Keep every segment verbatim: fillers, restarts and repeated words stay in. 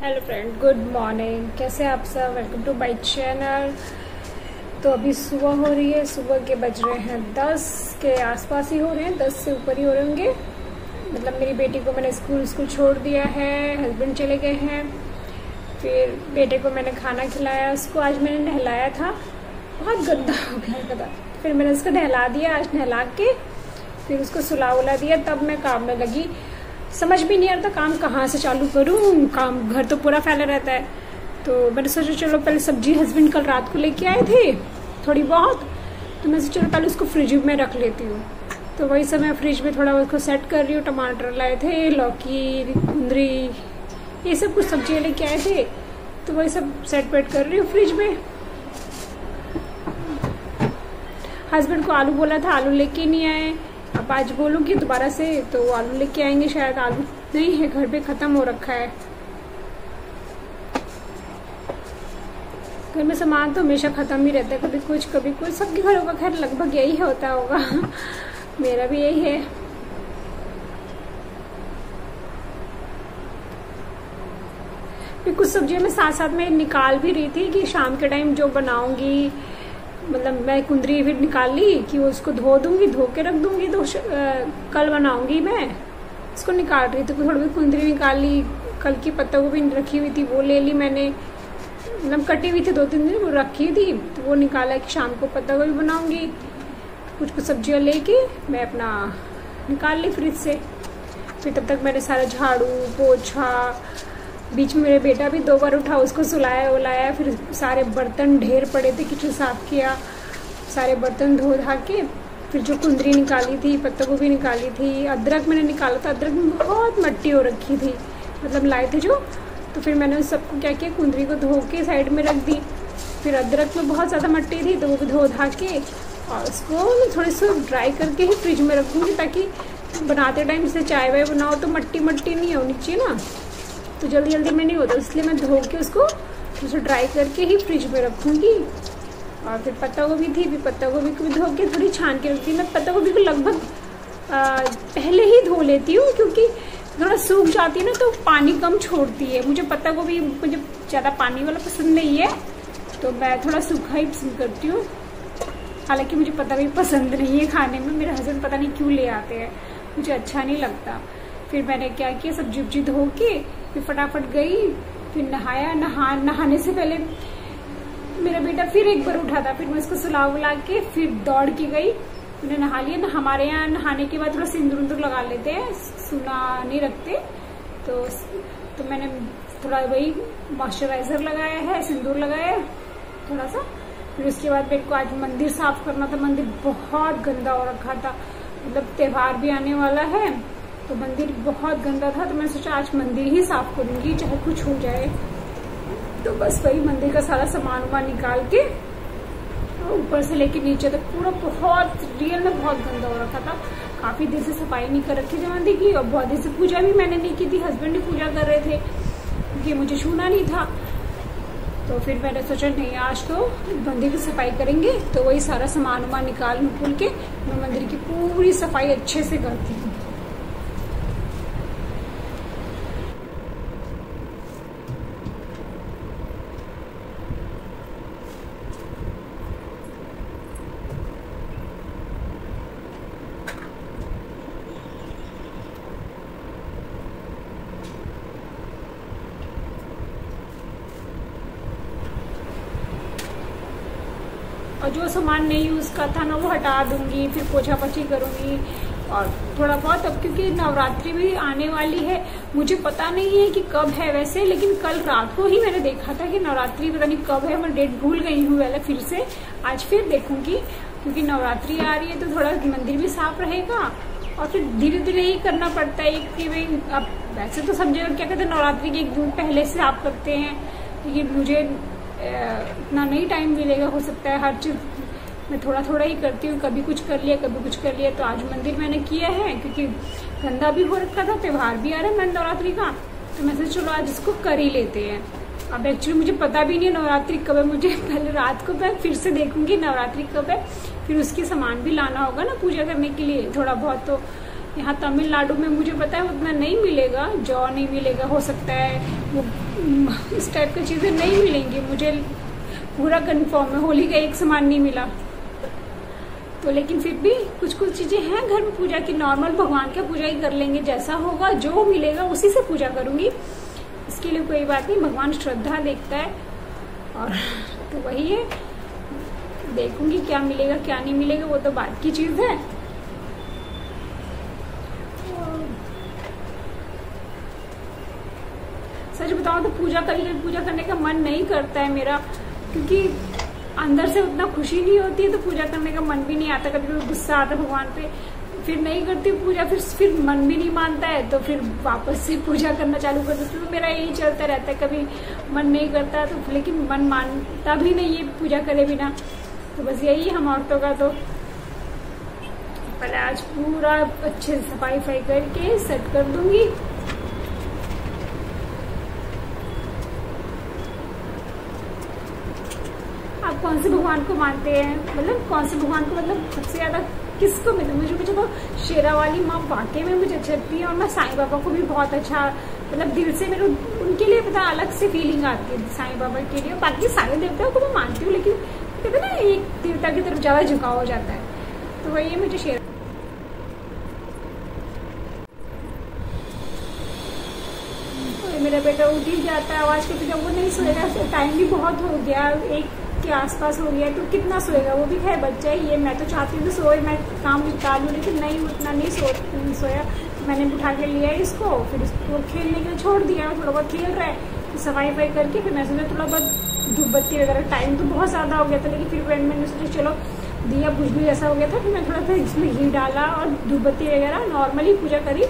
Hello friend, good morning. कैसे आप सब? Welcome to my channel. तो अभी सुबह हो रही है, सुबह के बज रहे हैं दस के आसपास ही हो रहे हैं, दस से ऊपर ही हो रहे होंगे। मतलब मेरी बेटी को मैंने स्कूल स्कूल छोड़ दिया है, हस्बैंड चले गए हैं। फिर बेटे को मैंने खाना खिलाया, उसको आज मैंने नहलाया था, बहुत गंदा हो गया था। फिर मैंने उसको नहला दिया, आज नहला के फिर उसको सुला उला दिया, तब मैं काम में लगी। समझ भी नहीं आ रहा था काम कहाँ से चालू करूँ, काम घर तो पूरा फैला रहता है। तो मैंने सोचा चलो पहले सब्जी हस्बैंड कल रात को लेके आए थे थोड़ी बहुत, तो मैं सोचा चलो पहले उसको फ्रिज में रख लेती हूँ। तो वही सब मैं फ्रिज में थोड़ा उसको सेट कर रही हूँ। टमाटर लाए थे, लौकी, कुंदरी, ये सब कुछ सब्जियाँ लेके आए थे, तो वही सब सेट वेट कर रही हूँ फ्रिज में। हस्बैंड को आलू बोला था, आलू लेके नहीं आए। अब आज बोलूँगी दोबारा से तो आलू लेके आएंगे शायद। आलू नहीं है घर पे, खत्म हो रखा है। घर में सामान तो हमेशा खत्म ही रहता है, कभी कुछ कभी कुछ। सबके घरों का खैर लगभग यही होता होगा, मेरा भी यही है। फिर कुछ सब्जियां मैं साथ साथ में निकाल भी रही थी कि शाम के टाइम जो बनाऊंगी, मतलब मैं कुंदरी फिर निकाल ली कि वो उसको धो दूंगी, धो के रख दूंगी, तो कल बनाऊंगी मैं। इसको निकाल रही थी, थोड़ी बहुत कुंदरी निकाल ली। कल की पत्ता गोभी रखी हुई थी, वो ले ली मैंने, मतलब कटी हुई थी दो तीन दिन, वो रखी थी, तो वो निकाला कि शाम को पत्ता गोभी बनाऊंगी। कुछ कुछ सब्जियां लेके मैं अपना निकाल ली फ्रिज से। फिर तब तक मैंने सारा झाड़ू पोछा, बीच में मेरे बेटा भी दो बार उठा, उसको सुलाया उलाया। फिर सारे बर्तन ढेर पड़े थे, किचन साफ किया, सारे बर्तन धो धा के फिर जो कुंदरी निकाली थी, पत्ता गोभी निकाली थी, अदरक मैंने निकाला था। अदरक में बहुत मिट्टी हो रखी थी, मतलब लाए थे जो। तो फिर मैंने उस सबको क्या किया, कुंदरी को धो के साइड में रख दी। फिर अदरक में बहुत ज़्यादा मिट्टी थी, तो वो भी धो धा के और उसको थोड़ी सी ड्राई करके ही फ्रिज में रखूँगी, ताकि बनाते टाइम जैसे चाय वाय बनाओ तो मट्टी मट्टी नहीं होनी चाहिए ना, तो जल्दी जल्दी में नहीं होता। इसलिए मैं धो के उसको उसे ड्राई करके ही फ्रिज में रखूँगी। और फिर पत्ता गोभी थी, फिर पत्ता गोभी को भी धो के थोड़ी छान के रखती हूँ। मैं पत्ता गोभी को लगभग पहले ही धो लेती हूँ, क्योंकि थोड़ा सूख जाती है ना तो पानी कम छोड़ती है। मुझे पत्ता गोभी मुझे ज़्यादा पानी वाला पसंद नहीं है, तो मैं थोड़ा सूखा ही पसंद करती हूँ। हालांकि मुझे पत्ता गोभी पसंद नहीं है खाने में, मेरे हस्बैंड पता नहीं क्यों ले आते हैं, मुझे अच्छा नहीं लगता। फिर मैंने क्या किया, सब्जी उब्जी धो के फिर फटाफट गई, फिर नहाया। नहा नहाने से पहले मेरा बेटा फिर एक बार उठा था, फिर मैं उसको सुला उला के फिर दौड़ के गई, मैंने नहा लिया। न, हमारे यहाँ नहाने के बाद थोड़ा सिंदूर उंदूर लगा लेते हैं, सुना नहीं रखते, तो तो मैंने थोड़ा वही मॉइस्चराइजर लगाया है, सिंदूर लगाया थोड़ा सा। फिर उसके बाद मेरे को आज मंदिर साफ करना था। मंदिर बहुत गंदा हो रखा था, मतलब त्योहार भी आने वाला है, तो मंदिर बहुत गंदा था। तो मैंने सोचा आज मंदिर ही साफ करूंगी, चाहे कुछ हो जाए। तो बस वही मंदिर का सारा सामान वामान निकाल के ऊपर से लेके नीचे तक पूरा बहुत रियल में बहुत गंदा हो रखा था। काफी देर से सफाई नहीं कर रखी थी मंदिर की, और बहुत देर से पूजा भी मैंने नहीं की थी। हस्बैंड ही पूजा कर रहे थे, क्योंकि मुझे छूना नहीं था। तो फिर मैंने सोचा नहीं, आज तो मंदिर की सफाई करेंगे। तो वही सारा सामान वामान निकाल निकुल के मैं मंदिर की पूरी सफाई अच्छे से करती हूँ। और जो सामान नहीं यूज का था ना वो हटा दूंगी, फिर पोछा पोछी करूंगी और थोड़ा बहुत। अब क्योंकि नवरात्रि भी आने वाली है, मुझे पता नहीं है कि कब है वैसे, लेकिन कल रात को ही मैंने देखा था कि नवरात्रि पता नहीं कब है, मैं डेट भूल गई हूँ पहले। फिर से आज फिर देखूंगी, क्योंकि नवरात्रि आ रही है तो थोड़ा मंदिर भी साफ रहेगा। और फिर धीरे धीरे ही करना पड़ता है कि भाई, अब वैसे तो सब जगह क्या कहते हैं नवरात्रि के एक दिन पहले से साफ करते हैं, लेकिन मुझे इतना नहीं टाइम मिलेगा। हो सकता है हर चीज मैं थोड़ा थोड़ा ही करती हूँ, कभी कुछ कर लिया कभी कुछ कर लिया। तो आज मंदिर मैंने किया है, क्योंकि गंदा भी हो रखा था, त्योहार भी आ रहा है नवरात्रि का, तो मैं सोचा चलो आज इसको कर ही लेते हैं। अब एक्चुअली मुझे पता भी नहीं है नवरात्रि कब है, मुझे पहले रात को मैं फिर से देखूंगी नवरात्रि कब है। फिर उसके सामान भी लाना होगा ना पूजा करने के लिए, थोड़ा बहुत तो यहाँ तमिलनाडु में मुझे पता है उतना नहीं मिलेगा, जौ नहीं मिलेगा, हो सकता है वो इस टाइप की चीज़ें नहीं मिलेंगी। मुझे पूरा कंफर्म है होली का एक सामान नहीं मिला तो, लेकिन फिर भी कुछ कुछ चीज़ें हैं घर में पूजा की। नॉर्मल भगवान का पूजा ही कर लेंगे, जैसा होगा जो मिलेगा उसी से पूजा करूँगी, इसके लिए कोई बात नहीं। भगवान श्रद्धा देखता है और तो वही है, देखूंगी क्या मिलेगा क्या नहीं मिलेगा, वो तो बात की चीज़ है। सच बताऊं तो पूजा कभी कभी पूजा करने का मन नहीं करता है मेरा, क्योंकि अंदर से उतना खुशी नहीं होती है तो पूजा करने का मन भी नहीं आता। कभी कभी गुस्सा आता है भगवान पे, फिर नहीं करती पूजा, फिर फिर मन भी नहीं मानता है तो फिर वापस से पूजा करना चालू कर देती हूँ। तो मेरा यही चलता रहता है, कभी मन नहीं करता तो, लेकिन मन मानता भी नहीं है पूजा करे बिना। तो बस यही हम औरतों का। तो पहले आज पूरा अच्छे से सफाई वफाई करके सेट कर दूंगी। आप कौन से भगवान को मानते हैं, मतलब कौन से भगवान को, मतलब सबसे ज्यादा किसको मिलता? मुझे मुझे तो शेरा वाली माँ वाकई में मुझे अच्छी लगती है, और मैं साईं बाबा को भी बहुत अच्छा, मतलब दिल से मेरे उनके लिए पता अलग से फीलिंग आती है साईं बाबा के लिए। बाकी सारे देवताओं को मैं मानती हूँ, लेकिन कहते ना एक देवता की तरफ ज्यादा झुकाव हो जाता है, तो वही मुझे शेर। मेरा बेटा उठ ही जाता है आवाज करके, जब वो नहीं सोएगा, टाइम भी बहुत हो गया, एक के आसपास हो गया, तो कितना सोएगा, वो भी खैर बच्चा ही है। मैं तो चाहती हूँ तो सोए, मैं काम निपटा लूँ, लेकिन नहीं उतना नहीं सो नहीं सोया। मैंने उठा के लिया इसको, फिर इसको खेलने के लिए छोड़ दिया, थोड़ा बहुत खेल रहा है, तो सफाई वफाई करके फिर मैं सोचा थोड़ा बहुत धूप बत्ती वगैरह, टाइम तो बहुत ज़्यादा हो गया था, लेकिन फिर मैंने सोचा चलो दिया बुझ भी जैसा हो गया था, फिर मैं थोड़ा सा इसमें घी डाला और धूप बत्ती वगैरह नॉर्मली पूजा करी।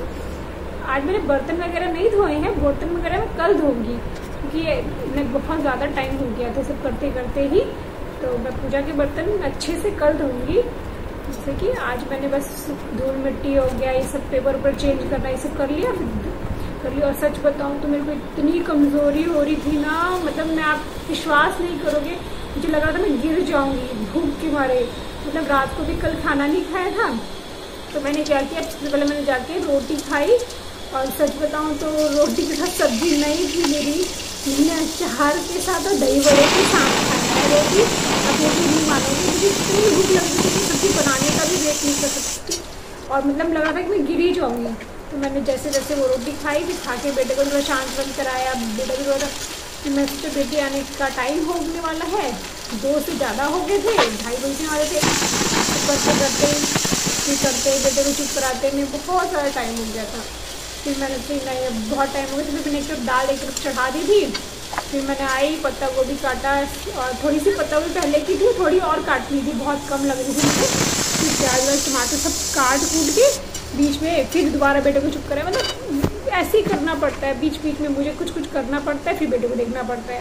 आज मैंने बर्तन वगैरह नहीं धोए हैं, बर्तन वगैरह मैं कल धोऊंगी, क्योंकि मैं बहुत ज़्यादा टाइम हो गया था सब करते करते ही, तो मैं पूजा के बर्तन अच्छे से कल धोऊंगी। जैसे कि आज मैंने बस धूल मिट्टी हो गया, ये सब पेपर पर चेंज करना, ये सब कर लिया, फिर कर लिया। और सच बताऊं तो मेरे को इतनी कमज़ोरी हो रही थी ना, मतलब मैं आप विश्वास नहीं करोगे, मुझे लगा था मैं गिर जाऊंगी भूख के मारे। मतलब रात को भी कल खाना नहीं खाया था, तो मैंने क्या किया, सबसे पहले मैंने जाके रोटी खाई, और सच बताऊं तो रोटी के साथ सब्जी नहीं थी मेरी, मैंने अचार के साथ और दही बड़े के साथ खाया रोटी। अब वो भी नहीं मानोगे, मुझे इतनी भूख लग रही थी कि सब्जी बनाने का भी वेट नहीं कर सकती, और मतलब लगा था कि मैं गिर ही जाऊँगी। तो मैंने जैसे जैसे वो रोटी खाई, फिर खा के बेटे को थोड़ा शांत बंद कराया। बेटा भी बोला कि मैं तो बेटे आने का टाइम होने वाला है, दो से ज़्यादा हो गए थे, ढाई बजने वाले थे, करते करते फिर करते बेटे को चुप कराते में बहुत सारा टाइम हो गया था। फिर मैंने फिर नहीं बहुत टाइम हो गया, तो मैंने एक तरफ दाल एक तरफ चढ़ा दी थी। फिर मैंने आई पत्ता गोभी काटा, और थोड़ी सी पत्ता गोभी पहले की थी, थोड़ी और काटनी थी, बहुत कम लग रही थी मुझे। फिर प्याज व्याज टमाटर सब काट कूट के बीच में फिर दोबारा बेटे को चुप कराया। मतलब ऐसे ही करना पड़ता है, बीच बीच में मुझे कुछ कुछ करना पड़ता है, फिर बेटे को देखना पड़ता है,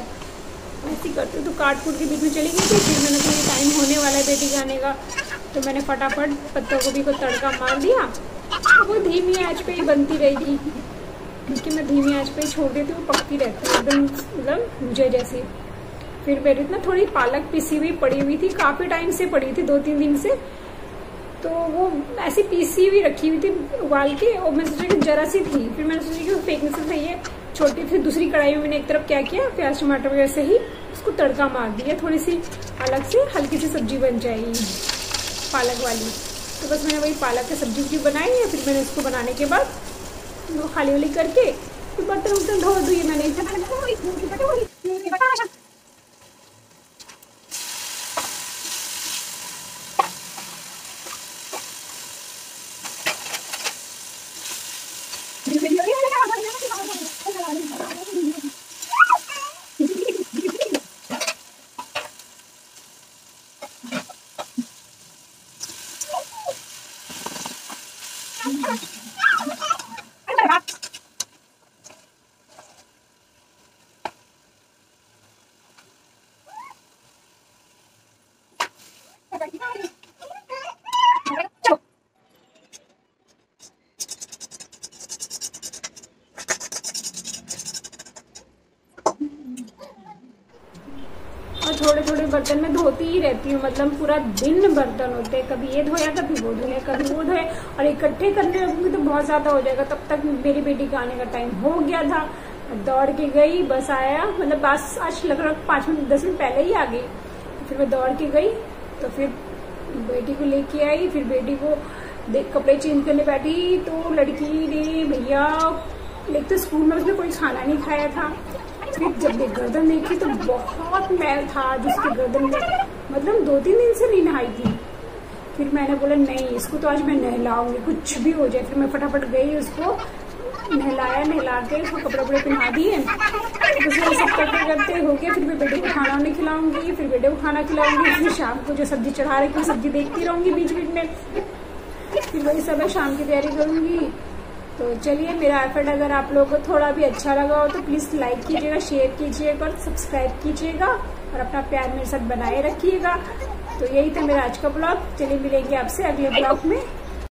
ऐसे ही करते। तो काट कूट के बीच में चली गई थी। फिर मैंने तो टाइम होने वाला है बेटी के आने का, तो मैंने फटाफट पत्ता गोभी को तड़का मार दिया। वो धीमी आंच पे ही बनती रहेगी, क्योंकि मैं धीमी आंच पे ही छोड़ देती हूँ, पकती रहती है एकदम, मतलब मुझे जैसे। फिर मेरी ना थोड़ी पालक पिसी हुई पड़ी हुई थी, काफ़ी टाइम से पड़ी थी, दो तीन दिन से, तो वो ऐसी पीसी हुई रखी हुई थी उबाल के, और मैं सोचा कि जरा सी थी, फिर मैंने सोचा कि वो फेंकने से सही है छोटी। फिर दूसरी कढ़ाई में मैंने एक तरफ क्या किया, प्याज टमाटर वगैरह से ही उसको तड़का मार दिया, थोड़ी सी अलग से हल्की सी सब्जी बन जाएगी पालक वाली। तो बस मैंने वही पालक की सब्जी भी बनाई है। फिर मैंने उसको बनाने के बाद वो खाली वाली करके फिर बर्तन उर्तन धो दिए मैंने। बर्तन मैं धोती ही रहती हूँ, मतलब पूरा दिन बर्तन होते हैं, कभी ये धोया कभी वो धोया कभी वो धोया, और इकट्ठे करने लगूंगी तो बहुत ज्यादा हो जाएगा। तब तक मेरी बेटी का आने का टाइम हो गया था, दौड़ के गई, बस आया, मतलब बस आज लग रहा पांच मिनट दस मिनट पहले ही आ गई। फिर मैं दौड़ के गई तो फिर बेटी को लेके आई, फिर बेटी को देख कपड़े चेंज करने बैठी तो लड़की ने भैया एक तो स्कूल में उसने कोई खाना नहीं खाया था, फिर जब देख गर्दन देखी तो बहुत मैल था जिसकी गर्दन में, मतलब दो तीन दिन से नहीं नहाई थी। फिर मैंने बोला नहीं इसको तो आज मैं नहलाऊंगी कुछ भी हो जाए। फिर मैं फटाफट गई, उसको नहलाया, नहला के उसको कपड़े वपड़े पहना दिए, उसमें सब करते करते हो गया। फिर मैं बेटे को खाना वाना खिलाऊंगी, फिर बेटे को खाना खिलाऊंगी, फिर शाम को जो सब्जी चढ़ा रखी सब्जी देखती रहूंगी बीच बीच में, फिर वही सब शाम की तैयारी करूंगी। तो चलिए, मेरा एफर्ट अगर आप लोगों को थोड़ा भी अच्छा लगा हो तो प्लीज लाइक कीजिएगा, शेयर कीजिएगा और सब्सक्राइब कीजिएगा और अपना प्यार मेरे साथ बनाए रखिएगा। तो यही था मेरा आज का ब्लॉग। चलिए मिलेंगे आपसे अगले ब्लॉग में।